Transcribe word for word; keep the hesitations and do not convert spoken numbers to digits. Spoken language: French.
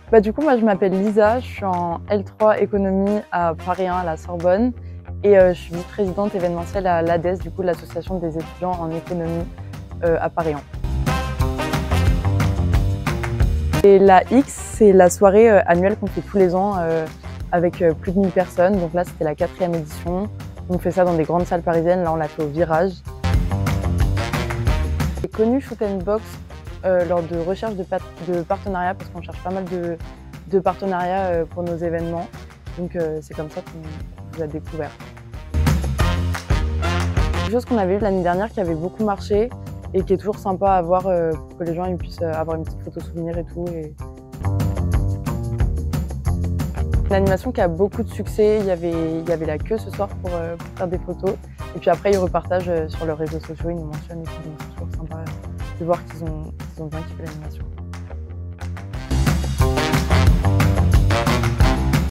Bah, du coup, moi, je m'appelle Lisa, je suis en L trois économie à Paris un à la Sorbonne et euh, je suis vice-présidente événementielle à l'A D E S, du coup, l'association des étudiants en économie euh, à Paris un. Et la X, c'est la soirée euh, annuelle qu'on fait tous les ans euh, avec euh, plus de mille personnes. Donc là, c'était la quatrième édition. On fait ça dans des grandes salles parisiennes. Là, on l'a fait au Virage. J'ai connu Shoot and Box euh, lors de recherche de, de partenariats parce qu'on cherche pas mal de, de partenariats euh, pour nos événements. Donc euh, c'est comme ça qu'on vous a découvert. Quelque chose qu'on avait vu l'année dernière qui avait beaucoup marché et qui est toujours sympa à voir euh, pour que les gens ils puissent avoir une petite photo souvenir et tout. Et... Une animation qui a beaucoup de succès, il y avait, il y avait la queue ce soir pour, euh, pour faire des photos. Et puis après, ils repartagent sur leurs réseaux sociaux, ils nous mentionnent et tout, donc c'est toujours sympa de voir qu'ils ont, qu'ils ont bien kiffé l'animation.